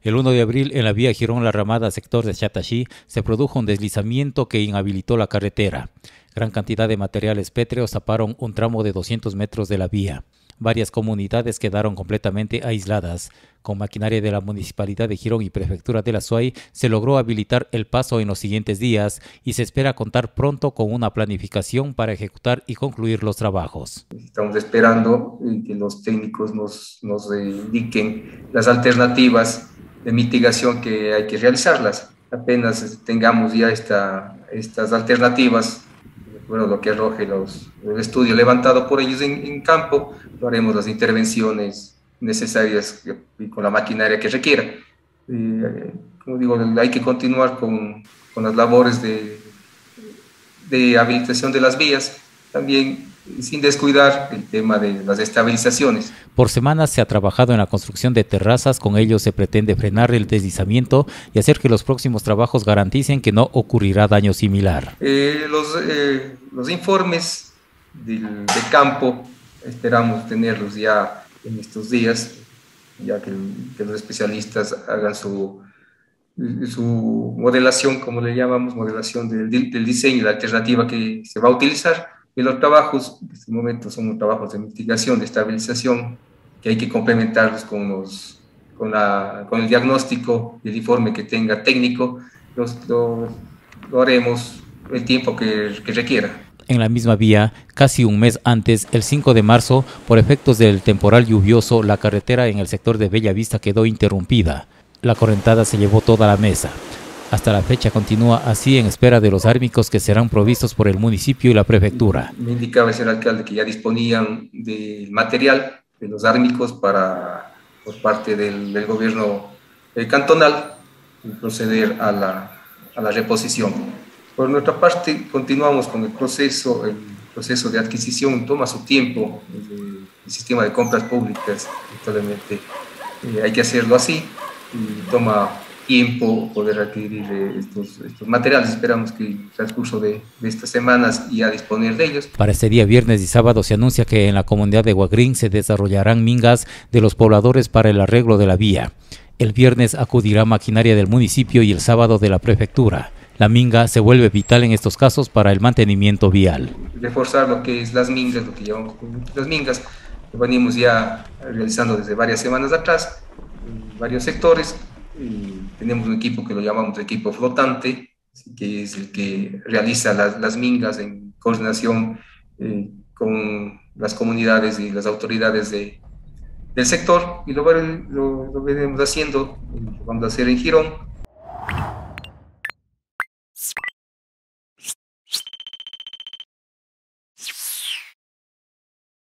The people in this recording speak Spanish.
El 1 de abril, en la vía Girón-La Ramada, sector de Xataxí, se produjo un deslizamiento que inhabilitó la carretera. Gran cantidad de materiales pétreos taparon un tramo de 200 metros de la vía. Varias comunidades quedaron completamente aisladas. Con maquinaria de la Municipalidad de Girón y Prefectura de la SUAY, se logró habilitar el paso en los siguientes días y se espera contar pronto con una planificación para ejecutar y concluir los trabajos. Estamos esperando que los técnicos nos indiquen las alternativas de mitigación que hay que realizarlas. Apenas tengamos ya estas alternativas, bueno, lo que arroje el estudio levantado por ellos en campo, lo haremos las intervenciones necesarias y con la maquinaria que requiera. Como digo, hay que continuar con las labores de habilitación de las vías, también sin descuidar el tema de las estabilizaciones. Por semanas se ha trabajado en la construcción de terrazas. Con ello se pretende frenar el deslizamiento y hacer que los próximos trabajos garanticen que no ocurrirá daño similar. Los informes de campo esperamos tenerlos ya en estos días, ya que los especialistas hagan su modelación, como le llamamos, modelación del diseño y la alternativa que se va a utilizar. Y los trabajos, en este momento, son trabajos de mitigación, de estabilización, que hay que complementarlos con el diagnóstico y el informe que tenga técnico. Lo haremos el tiempo que requiera. En la misma vía, casi un mes antes, el 5 de marzo, por efectos del temporal lluvioso, la carretera en el sector de Bellavista quedó interrumpida. La correntada se llevó toda la mesa. Hasta la fecha continúa así en espera de los ármicos que serán provistos por el municipio y la prefectura. Me indicaba el señor alcalde que ya disponían del material de los ármicos por parte del gobierno cantonal y proceder a la reposición. Por nuestra parte, continuamos con el proceso de adquisición. Toma su tiempo, el sistema de compras públicas, actualmente hay que hacerlo así, y toma tiempo poder adquirir estos materiales. Esperamos que en el transcurso de estas semanas ya disponer de ellos. Para este día viernes y sábado se anuncia que en la comunidad de Huagrín se desarrollarán mingas de los pobladores para el arreglo de la vía. El viernes acudirá maquinaria del municipio y el sábado de la prefectura. La minga se vuelve vital en estos casos para el mantenimiento vial. Reforzar lo que es las mingas, lo que llamamos las mingas, lo venimos ya realizando desde varias semanas atrás, en varios sectores. Y tenemos un equipo que lo llamamos equipo flotante, que es el que realiza las mingas en coordinación con las comunidades y las autoridades del sector, y lo venimos haciendo, lo vamos a hacer en Girón.